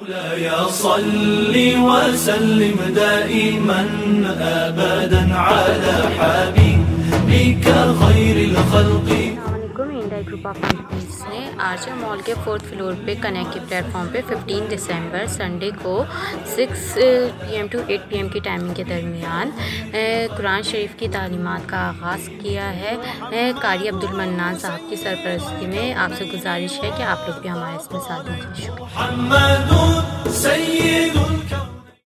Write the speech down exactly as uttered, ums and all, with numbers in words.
India group of companies ने RJ mall के fourth floor पे कनेक्ट के प्लेटफॉर्म पे पंद्रह दिसंबर संडे को छह पी एम टू आठ पी एम की टाइमिंग के दरमियान कुरान शरीफ की तालीमात का आगाज़ किया है। कारी अब्दुल मन्नान साहब की सरपरस्ती में आपसे गुजारिश है कि आप लोग भी हमारे इसमें साथ दीजिए।